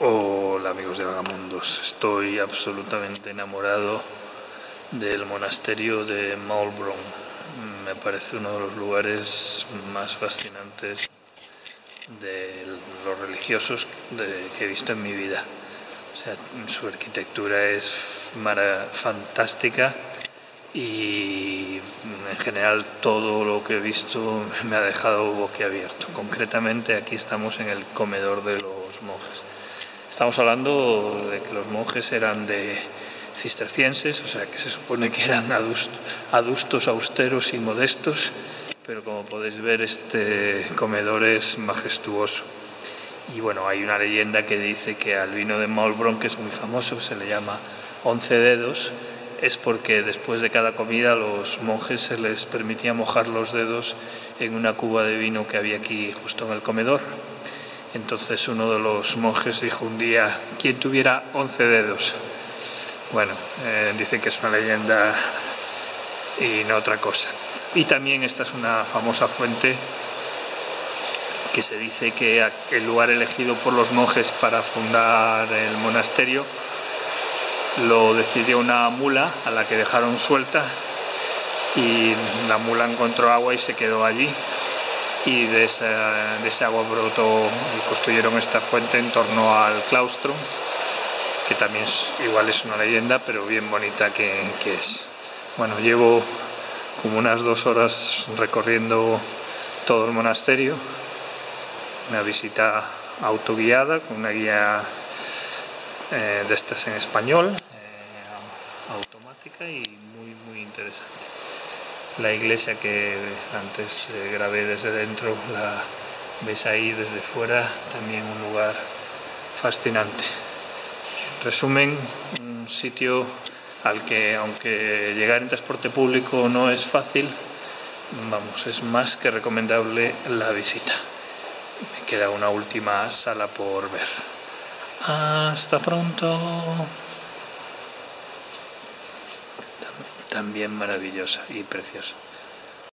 Hola amigos de Vagamundos, estoy absolutamente enamorado del monasterio de Maulbronn. Me parece uno de los lugares más fascinantes de los religiosos que he visto en mi vida. O sea, su arquitectura es fantástica y en general todo lo que he visto me ha dejado boquiabierto. Concretamente aquí estamos en el comedor de los monjes. Estamos hablando de que los monjes eran de cistercienses, o sea que se supone que eran adustos, austeros y modestos, pero como podéis ver este comedor es majestuoso. Y bueno, hay una leyenda que dice que al vino de Maulbronn, que es muy famoso, se le llama 11 dedos, es porque después de cada comida a los monjes se les permitía mojar los dedos en una cuba de vino que había aquí justo en el comedor. Entonces uno de los monjes dijo un día: ¿quién tuviera 11 dedos? Bueno, dicen que es una leyenda y no otra cosa. Y también esta es una famosa fuente que se dice que el lugar elegido por los monjes para fundar el monasterio lo decidió una mula a la que dejaron suelta, y la mula encontró agua y se quedó allí, y de ese agua brotó y construyeron esta fuente en torno al claustro, que también igual es una leyenda, pero bien bonita que es. Bueno, llevo como unas 2 horas recorriendo todo el monasterio, una visita autoguiada con una guía de estas en español, automática, y muy interesante. La iglesia que antes grabé desde dentro, la ves ahí desde fuera, también un lugar fascinante. En resumen, un sitio al que, aunque llegar en transporte público no es fácil, vamos, es más que recomendable la visita. Me queda una última sala por ver. Hasta pronto. También maravillosa y preciosa.